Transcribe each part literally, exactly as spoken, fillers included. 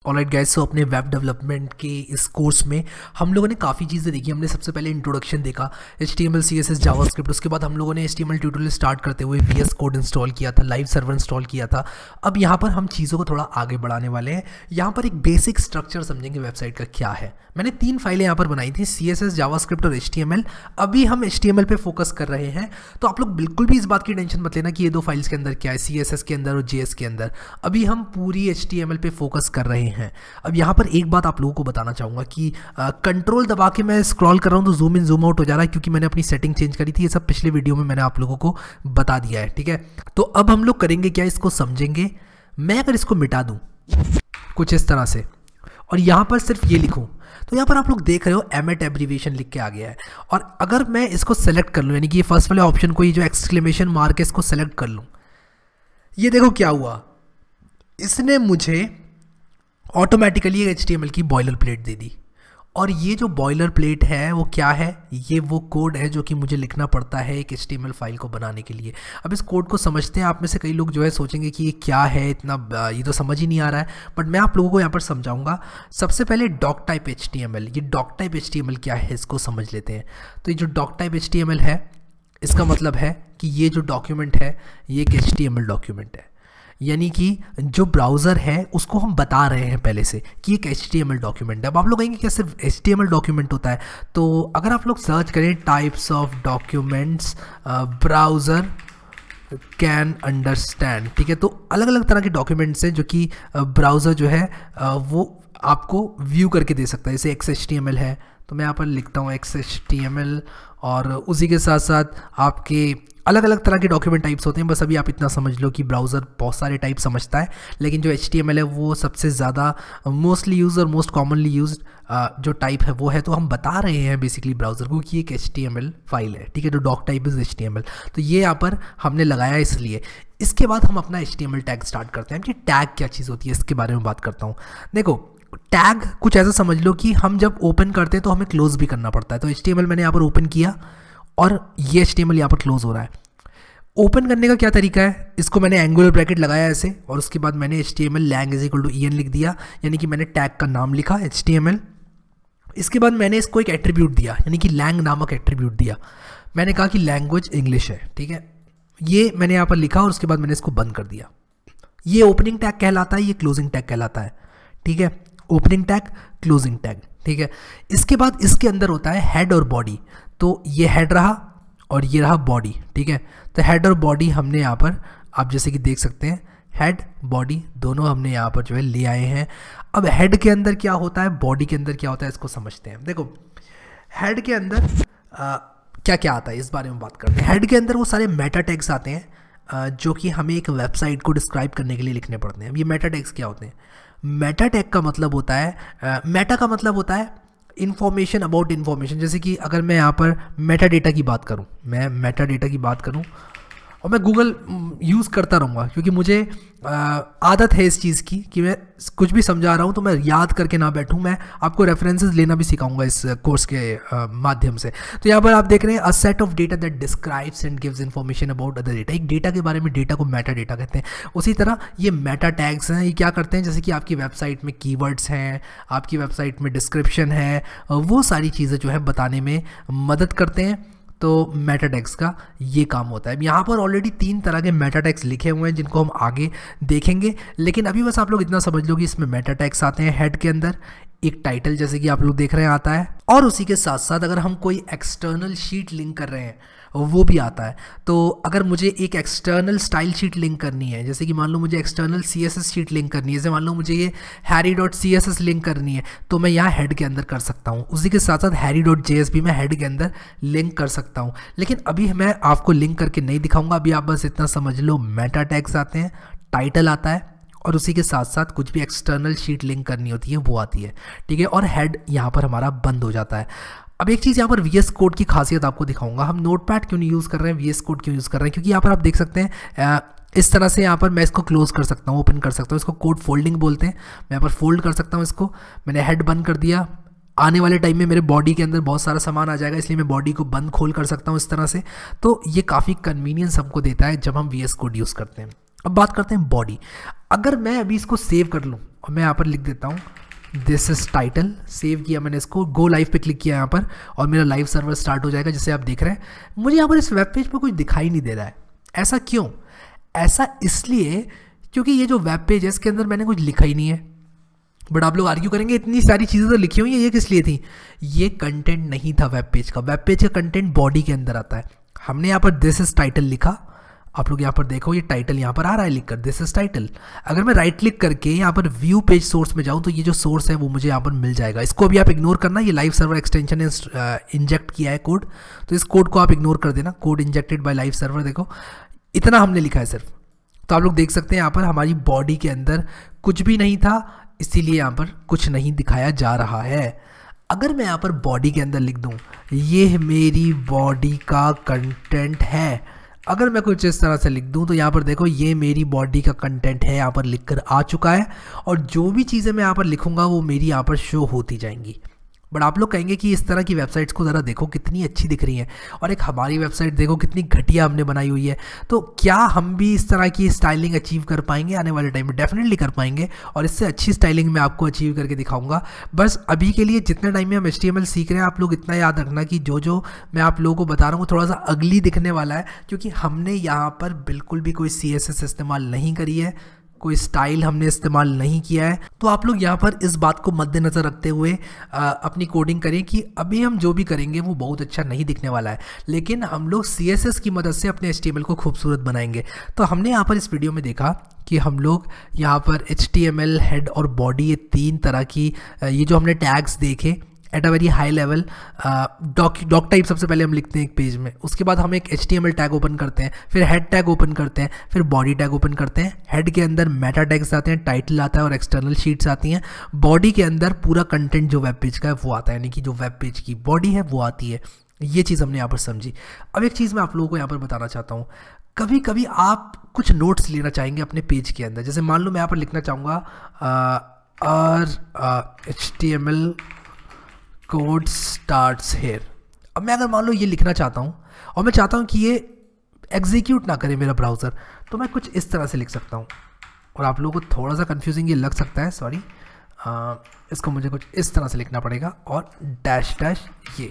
Alright guys, सो अपने web development के इस कोर्स में हम लोगों ने काफ़ी चीज़ें देखी। हमने सबसे पहले इंट्रोडक्शन देखा, H T M L, C S S, JavaScript. उसके बाद हम लोगों ने H T M L tutorial start करते हुए वी एस कोड इंस्टॉल किया था, लाइव सर्वर इंस्टॉल किया था। अब यहाँ पर हम चीज़ों को थोड़ा आगे बढ़ाने वाले हैं। यहाँ पर एक बेसिक स्ट्रक्चर समझेंगे वेबसाइट का क्या है। मैंने तीन फाइलें यहाँ पर बनाई थी, सी एस एस, जावास्क्रिप्ट और एच टी एम एल। अभी हम एच टी एम एल पे फोकस कर रहे हैं, तो आप लोग बिल्कुल भी इस बात की टेंशन मत लेना कि ये दो फाइल्स के अंदर क्या है, सी एस एस के अंदर और जे एस के अंदर। अभी हम पूरी एच टी एम एल पे फोकस कर रहे हैं। अब यहाँ पर एक बात आप लोगों को बताना चाहूँगा कि कंट्रोल दबा के मैं स्क्रॉल कर रहा हूँ तो जूम इन जूम आउट हो जा रहा है, क्योंकि मैंने अपनी सेटिंग चेंज करी थी। ये सब पिछले वीडियो में मैंने आप लोगों को बता दिया है, ठीक है। तो अब हम लोग करेंगे क्या, इसको समझेंगे। मैं अगर इसको मिटा दूँ कुछ इस तरह से और यहाँ पर सिर्फ ये लिखूँ, तो यहाँ पर आप लोग देख रहे हो एमेट एब्रीविएशन लिख के आ गया है। और अगर मैं इसको सेलेक्ट कर लूँ, यानी कि ये फर्स्ट वाले ऑप्शन को, ये जो एक्सक्लेमेशन मार्क है, इसको सेलेक्ट कर लूँ, ये देखो क्या हुआ, इसने मुझे ऑटोमेटिकली एक एच टी एम एल की बॉयलर प्लेट दे दी। और ये जो बॉयलर प्लेट है वो क्या है, ये वो कोड है जो कि मुझे लिखना पड़ता है एक H T M L file को बनाने के लिए। अब इस कोड को समझते हैं। आप में से कई लोग जो है सोचेंगे कि ये क्या है, इतना ये तो समझ ही नहीं आ रहा है, बट मैं आप लोगों को यहाँ पर समझाऊंगा। सबसे पहले doctype H T M L, ये doctype H T M L क्या है इसको समझ लेते हैं। तो ये जो doctype H T M L है, इसका मतलब है कि ये जो डॉक्यूमेंट है ये एक H T M L document है, यानी कि जो ब्राउज़र है उसको हम बता रहे हैं पहले से कि एक H T M L document है। अब आप लोग कहेंगे क्या सिर्फ H T M L document होता है? तो अगर आप लोग सर्च करें types of documents browser can understand, ठीक है, तो अलग अलग तरह के डॉक्यूमेंट्स हैं जो कि ब्राउज़र जो है वो आपको व्यू करके दे सकता है। जैसे X H T M L है, तो मैं यहाँ पर लिखता हूँ X H T M L, और उसी के साथ साथ आपके अलग अलग तरह के डॉक्यूमेंट टाइप्स होते हैं। बस अभी आप इतना समझ लो कि ब्राउज़र बहुत सारे टाइप समझता है, लेकिन जो एच टी एम एल है वो सबसे ज़्यादा मोस्टली यूज और मोस्ट कॉमनली यूज जो टाइप है वो है। तो हम बता रहे हैं बेसिकली ब्राउज़र को कि एक H T M L file है, ठीक है, जो doctype is H T M L. तो ये यहाँ पर हमने लगाया इसलिए। इसके बाद हम अपना H T M L tag start करते हैं। ये टैग क्या चीज़ होती है इसके बारे में बात करता हूँ। देखो, टैग कुछ ऐसा समझ लो कि हम जब ओपन करते हैं तो हमें क्लोज भी करना पड़ता है। तो एच टी एम एल मैंने यहाँ पर ओपन किया और ये एच टी एम एल यहाँ पर क्लोज हो रहा है। ओपन करने का क्या तरीका है, इसको मैंने एंगुलर ब्रैकेट लगाया ऐसे, और उसके बाद मैंने H T M L lang is equal to E N लिख दिया, यानी कि मैंने टैग का नाम लिखा एच टी एम एल। इसके बाद मैंने इसको एक एट्रीब्यूट दिया, यानी कि लैंग नामक एट्रीब्यूट दिया। मैंने कहा कि लैंग्वेज इंग्लिश है, ठीक है, ये मैंने यहाँ पर लिखा और उसके बाद मैंने इसको बंद कर दिया। ये ओपनिंग टैग कहलाता है, ये क्लोजिंग टैग कहलाता है, ठीक है, ओपनिंग टैग, क्लोजिंग टैग, ठीक है। इसके बाद इसके अंदर होता है हेड और बॉडी। तो ये हेड रहा और ये रहा बॉडी, ठीक है। तो हेड और बॉडी हमने यहाँ पर, आप जैसे कि देख सकते हैं, हेड बॉडी दोनों हमने यहाँ पर जो है ले आए हैं। अब हेड के अंदर क्या होता है, बॉडी के अंदर क्या होता है, इसको समझते हैं। देखो, हेड के अंदर आ, क्या क्या आता है इस बारे में बात करते हैं। हेड के अंदर वो सारे मेटा टैग्स आते हैं आ, जो कि हमें एक वेबसाइट को डिस्क्राइब करने के लिए लिखने पड़ते हैं। अब ये मेटा टैग्स क्या होते हैं? मेटा टैग का मतलब होता है, मेटा का मतलब होता है इन्फॉर्मेशन अबाउट इन्फॉर्मेशन। जैसे कि अगर मैं यहाँ पर मेटा डेटा की बात करूँ, मैं मेटा डेटा की बात करूँ और मैं गूगल यूज़ करता रहूँगा, क्योंकि मुझे आदत है इस चीज़ की कि मैं कुछ भी समझा रहा हूँ तो मैं याद करके ना बैठूँ। मैं आपको रेफरेंसेस लेना भी सिखाऊंगा इस कोर्स के माध्यम से। तो यहाँ पर आप देख रहे हैं, a set of data that describes and gives information about other data. एक डेटा के बारे में डेटा को मेटा डेटा कहते हैं। उसी तरह ये मेटा टैग्स हैं, ये क्या करते हैं, जैसे कि आपकी वेबसाइट में कीवर्ड्स हैं, आपकी वेबसाइट में डिस्क्रिप्शन है, वो सारी चीज़ें जो है बताने में मदद करते हैं। तो मेटा टैग्स का ये काम होता है। यहाँ पर ऑलरेडी तीन तरह के मेटा टैग्स लिखे हुए हैं जिनको हम आगे देखेंगे, लेकिन अभी बस आप लोग इतना समझ लो कि इसमें मेटा टैग्स आते हैं। हेड के अंदर एक टाइटल जैसे कि आप लोग देख रहे हैं आता है, और उसी के साथ साथ अगर हम कोई एक्सटर्नल शीट लिंक कर रहे हैं वो भी आता है। तो अगर मुझे एक एक्सटर्नल स्टाइल शीट लिंक करनी है, जैसे कि मान लो मुझे external C S S sheet link करनी है, जैसे मान लो मुझे ये Harry dot C S S link करनी है, तो मैं यहाँ हेड के अंदर कर सकता हूँ। उसी के साथ साथ हैरी डॉट जे एस भी मैं हेड के अंदर लिंक कर सकता हूँ, लेकिन अभी मैं आपको लिंक करके नहीं दिखाऊंगा। अभी आप बस इतना समझ लो, मेटा टैग्स आते हैं, टाइटल आता है, और उसी के साथ साथ कुछ भी एक्सटर्नल शीट लिंक करनी होती है वो आती है, ठीक है, और हेड यहाँ पर हमारा बंद हो जाता है। अब एक चीज़ यहाँ पर वी एस कोड की खासियत आपको दिखाऊंगा। हम नोटपैड क्यों नहीं यूज़ कर रहे हैं, वी एस कोड क्यों यूज़ कर रहे हैं, क्योंकि यहाँ पर आप देख सकते हैं इस तरह से यहाँ पर मैं इसको क्लोज कर सकता हूँ, ओपन कर सकता हूँ। इसको कोड फोल्डिंग बोलते हैं। मैं यहाँ पर फोल्ड कर सकता हूँ इसको। मैंने हेड बंद कर दिया, आने वाले टाइम में मेरे बॉडी के अंदर बहुत सारा सामान आ जाएगा, इसलिए मैं बॉडी को बंद खोल कर सकता हूँ इस तरह से। तो ये काफ़ी कन्वीनियंस हमको देता है जब हम वी एस कोड यूज़ करते हैं। अब बात करते हैं बॉडी। अगर मैं अभी इसको सेव कर लूँ और मैं यहाँ पर लिख देता हूँ दिस इज टाइटल, सेव किया मैंने इसको, गो लाइव पे क्लिक किया यहाँ पर और मेरा लाइव सर्वर स्टार्ट हो जाएगा। जैसे आप देख रहे हैं मुझे यहाँ पर इस वेब पेज पर कुछ दिखाई नहीं दे रहा है। ऐसा क्यों? ऐसा इसलिए क्योंकि ये जो वेब पेज है इसके अंदर मैंने कुछ लिखा ही नहीं है। बट आप लोग आर्ग्यू करेंगे इतनी सारी चीज़ें तो लिखी हुई हैं, ये किस लिए थी? ये कंटेंट नहीं था वेब पेज का। वेब पेज का कंटेंट बॉडी के अंदर आता है। हमने यहाँ पर दिस इज टाइटल लिखा, आप लोग यहाँ पर देखो ये टाइटल यहाँ पर आ रहा है लिखकर दिस इज टाइटल। अगर मैं राइट क्लिक करके यहाँ पर व्यू पेज सोर्स में जाऊँ तो ये जो सोर्स है वो मुझे यहाँ पर मिल जाएगा। इसको अभी आप इग्नोर करना, ये लाइव सर्वर एक्सटेंशन ने इंजेक्ट किया है कोड, तो इस कोड को आप इग्नोर कर देना। Code injected by live server, देखो इतना हमने लिखा है सिर्फ। तो आप लोग देख सकते हैं यहाँ पर हमारी बॉडी के अंदर कुछ भी नहीं था, इसीलिए यहाँ पर कुछ नहीं दिखाया जा रहा है। अगर मैं यहाँ पर बॉडी के अंदर लिख दूँ ये मेरी बॉडी का कंटेंट है, अगर मैं कुछ इस तरह से लिख दूं तो यहाँ पर देखो ये मेरी बॉडी का कंटेंट है, यहाँ पर लिखकर आ चुका है और जो भी चीज़ें मैं यहाँ पर लिखूंगा वो मेरी यहाँ पर शो होती जाएंगी। बट आप लोग कहेंगे कि इस तरह की वेबसाइट्स को ज़रा देखो कितनी अच्छी दिख रही हैं और एक हमारी वेबसाइट देखो कितनी घटिया हमने बनाई हुई है। तो क्या हम भी इस तरह की स्टाइलिंग अचीव कर पाएंगे आने वाले टाइम में? डेफिनेटली कर पाएंगे और इससे अच्छी स्टाइलिंग मैं आपको अचीव करके दिखाऊंगा। बस अभी के लिए जितने टाइम में हम एच टी एम एल सीख रहे हैं आप लोग इतना याद रखना कि जो जो मैं आप लोगों को बता रहा हूँ थोड़ा सा अगली दिखने वाला है, क्योंकि हमने यहाँ पर बिल्कुल भी कोई सी एस एस इस्तेमाल नहीं करी है, कोई स्टाइल हमने इस्तेमाल नहीं किया है। तो आप लोग यहाँ पर इस बात को मद्देनज़र रखते हुए आ, अपनी कोडिंग करें कि अभी हम जो भी करेंगे वो बहुत अच्छा नहीं दिखने वाला है, लेकिन हम लोग सी एस एस की मदद से अपने एच टी एम एल को खूबसूरत बनाएंगे। तो हमने यहाँ पर इस वीडियो में देखा कि हम लोग यहाँ पर H T M L, head और बॉडी, ये तीन तरह की ये जो हमने टैग्स देखे at a very high level. Doc doctype सबसे पहले हम लिखते हैं एक पेज में, उसके बाद हम एक H T M L tag open करते हैं, फिर हेड टैग ओपन करते हैं, फिर बॉडी टैग ओपन करते हैं। हेड के अंदर मेटा टैग्स आते हैं, टाइटल आता है और एक्सटर्नल शीट्स आती हैं। बॉडी के अंदर पूरा कंटेंट जो वेब पेज का है वो आता है, यानी कि जो वेब पेज की बॉडी है वो आती है। ये चीज़ हमने यहाँ पर समझी। अब एक चीज़ मैं आप लोगों को यहाँ पर बताना चाहता हूँ, कभी कभी आप कुछ नोट्स लेना चाहेंगे अपने पेज के अंदर। जैसे मान लो मैं यहाँ पर लिखना चाहूँगा our H T M L code starts here. अब मैं अगर मान लो ये लिखना चाहता हूँ और मैं चाहता हूँ कि ये एग्जीक्यूट ना करे मेरा ब्राउज़र, तो मैं कुछ इस तरह से लिख सकता हूँ। और आप लोगों को थोड़ा सा कंफ्यूजिंग ये लग सकता है, सॉरी, इसको मुझे कुछ इस तरह से लिखना पड़ेगा और डैश डैश ये।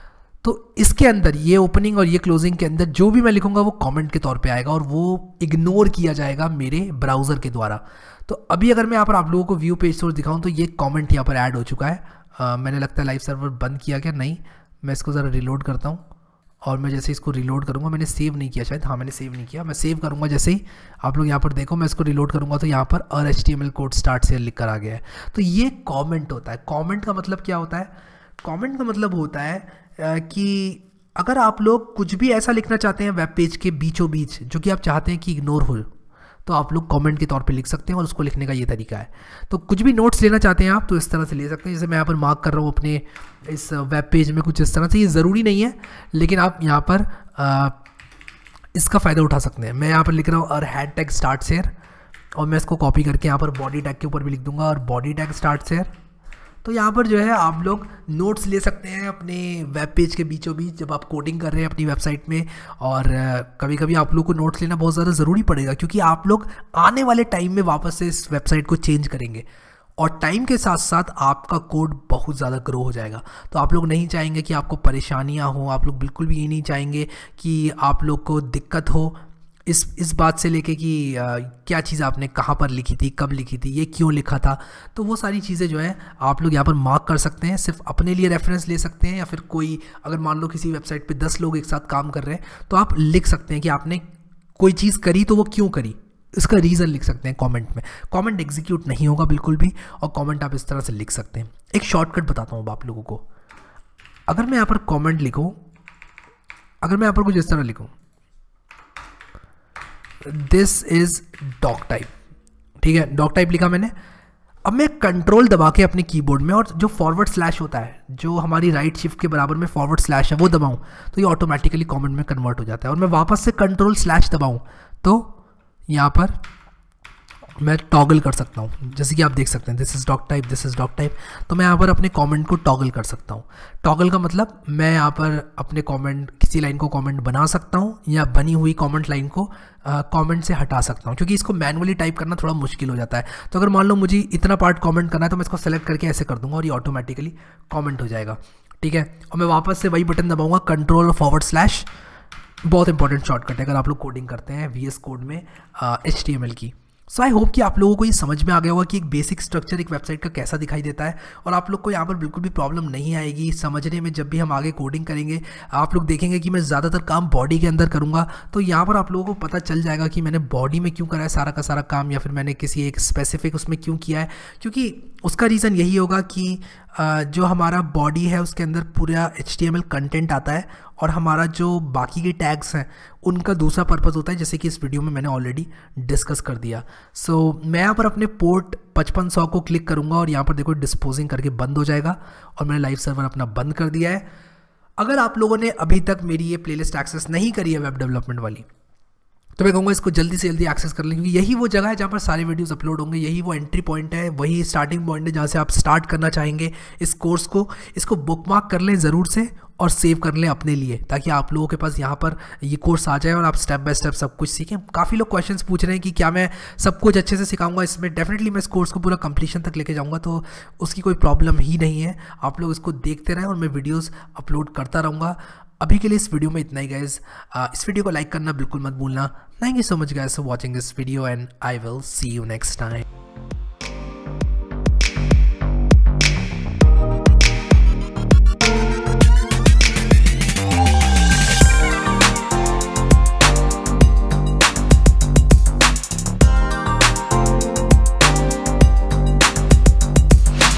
तो इसके अंदर ये ओपनिंग और ये क्लोजिंग के अंदर जो भी मैं लिखूंगा वो कमेंट के तौर पे आएगा और वो इग्नोर किया जाएगा मेरे ब्राउज़र के द्वारा। तो अभी अगर मैं यहाँ पर आप लोगों को व्यू पेज सोर्स दिखाऊँ तो ये कमेंट यहाँ पर ऐड हो चुका है। Uh, मैंने लगता है लाइव सर्वर बंद किया क्या? नहीं, मैं इसको ज़रा रिलोड करता हूँ और मैं जैसे इसको रिलोड करूँगा, मैंने सेव नहीं किया शायद, हाँ मैंने सेव नहीं किया, मैं सेव करूँगा जैसे ही आप लोग यहाँ पर देखो मैं इसको रिलोड करूँगा तो यहाँ पर और H T M L code start से लिख कर आ गया है। तो ये कमेंट होता है। कमेंट का मतलब क्या होता है? कमेंट का मतलब होता है कि अगर आप लोग कुछ भी ऐसा लिखना चाहते हैं वेब पेज के बीचों बीच जो कि आप चाहते हैं कि इग्नोर हो, तो आप लोग कमेंट के तौर पे लिख सकते हैं और उसको लिखने का ये तरीका है। तो कुछ भी नोट्स लेना चाहते हैं आप तो इस तरह से ले सकते हैं। जैसे मैं यहाँ पर मार्क कर रहा हूँ अपने इस वेब पेज में कुछ इस तरह से, ये ज़रूरी नहीं है लेकिन आप यहाँ पर आ, इसका फ़ायदा उठा सकते हैं। मैं यहाँ पर लिख रहा हूँ और हैड टैग स्टार्ट शेयर और मैं इसको कॉपी करके यहाँ पर बॉडी टैग के ऊपर भी लिख दूंगा और बॉडी टैग स्टार्ट शेयर। तो यहाँ पर जो है आप लोग नोट्स ले सकते हैं अपने वेब पेज के बीचों बीच जब आप कोडिंग कर रहे हैं अपनी वेबसाइट में। और कभी कभी आप लोग को नोट्स लेना बहुत ज़्यादा ज़रूरी पड़ेगा क्योंकि आप लोग आने वाले टाइम में वापस से इस वेबसाइट को चेंज करेंगे और टाइम के साथ साथ आपका कोड बहुत ज़्यादा ग्रो हो जाएगा। तो आप लोग नहीं चाहेंगे कि आपको परेशानियाँ हो, आप लोग बिल्कुल भी ये नहीं चाहेंगे कि आप लोग को दिक्कत हो इस इस बात से लेके कि आ, क्या चीज़ आपने कहाँ पर लिखी थी, कब लिखी थी, ये क्यों लिखा था। तो वो सारी चीज़ें जो है आप लोग यहाँ पर मार्क कर सकते हैं, सिर्फ अपने लिए रेफरेंस ले सकते हैं या फिर कोई अगर मान लो किसी वेबसाइट पे दस लोग एक साथ काम कर रहे हैं तो आप लिख सकते हैं कि आपने कोई चीज़ करी तो वो क्यों करी, इसका रीज़न लिख सकते हैं कमेंट में। कमेंट एग्जीक्यूट नहीं होगा बिल्कुल भी और कमेंट आप इस तरह से लिख सकते हैं। एक शॉर्टकट बताता हूँ आप लोगों को। अगर मैं यहाँ पर कमेंट लिखूँ, अगर मैं यहाँ पर कुछ इस तरह लिखूँ दिस इज डॉक टाइप, ठीक है, डॉक टाइप लिखा मैंने। अब मैं कंट्रोल दबा के अपने कीबोर्ड में और जो फॉरवर्ड स्लैश होता है जो हमारी राइट शिफ्ट के बराबर में फॉरवर्ड स्लैश है वो दबाऊं तो ये ऑटोमेटिकली कमेंट में कन्वर्ट हो जाता है। और मैं वापस से कंट्रोल स्लैश दबाऊं तो यहाँ पर मैं टॉगल कर सकता हूँ, जैसे कि आप देख सकते हैं this is doctype, this is doctype. तो मैं यहाँ पर अपने कमेंट को टॉगल कर सकता हूँ। टॉगल का मतलब मैं यहाँ पर अपने कमेंट, किसी लाइन को कमेंट बना सकता हूँ या बनी हुई कमेंट लाइन को कमेंट से हटा सकता हूँ, क्योंकि इसको मैनुअली टाइप करना थोड़ा मुश्किल हो जाता है। तो अगर मान लो मुझे इतना पार्ट कमेंट करना है तो मैं इसको सेलेक्ट करके ऐसे कर दूँगा और ये ऑटोमेटिकली कमेंट हो जाएगा, ठीक है। और मैं वापस से वही बटन दबाऊँगा, कंट्रोल और फॉरवर्ड स्लैश, बहुत इंपॉर्टेंट शॉर्टकट है अगर आप लोग कोडिंग करते हैं वी एस कोड में एच टी एम एल की। सो आई होप कि आप लोगों को ये समझ में आ गया होगा कि एक बेसिक स्ट्रक्चर एक वेबसाइट का कैसा दिखाई देता है, और आप लोग को यहाँ पर बिल्कुल भी प्रॉब्लम नहीं आएगी समझने में। जब भी हम आगे कोडिंग करेंगे आप लोग देखेंगे कि मैं ज़्यादातर काम बॉडी के अंदर करूँगा, तो यहाँ पर आप लोगों को पता चल जाएगा कि मैंने बॉडी में क्यों करा है सारा का सारा काम, या फिर मैंने किसी एक स्पेसिफिक उसमें क्यों किया है। क्योंकि उसका रीज़न यही होगा कि जो हमारा बॉडी है उसके अंदर पूरा H T M L content आता है, और हमारा जो बाकी के टैग्स हैं उनका दूसरा पर्पज़ होता है, जैसे कि इस वीडियो में मैंने ऑलरेडी डिस्कस कर दिया। सो so, मैं यहाँ पर अपने पोर्ट पचपन सौ को क्लिक करूँगा और यहाँ पर देखो डिस्पोजिंग करके बंद हो जाएगा, और मैंने लाइव सर्वर अपना बंद कर दिया है। अगर आप लोगों ने अभी तक मेरी ये प्लेलिस्ट एक्सेस नहीं करी है वेब डेवलपमेंट वाली, तो मैं कहूँगा इसको जल्दी से जल्दी एक्सेस कर लें, क्योंकि यही वो जगह है जहाँ पर सारे वीडियोस अपलोड होंगे, यही वो एंट्री पॉइंट है, वही स्टार्टिंग पॉइंट है जहाँ से आप स्टार्ट करना चाहेंगे इस कोर्स को। इसको बुकमार्क कर लें ज़रूर से और सेव कर लें अपने लिए, ताकि आप लोगों के पास यहाँ पर ये कोर्स आ जाए और आप स्टेप बाय स्टेप सब कुछ सीखें। काफ़ी लोग क्वेश्चंस पूछ रहे हैं कि क्या मैं सब कुछ अच्छे से सिखाऊंगा इसमें। डेफिनेटली मैं इस कोर्स को पूरा कंप्लीशन तक लेके जाऊँगा, तो उसकी कोई प्रॉब्लम ही नहीं है। आप लोग इसको देखते रहें और मैं वीडियोज़ अपलोड करता रहूँगा। अभी के लिए इस वीडियो में इतना ही गाइज। इस वीडियो को लाइक करना बिल्कुल मत भूलना। Thank you so much guys for watching this video and I will see you next time.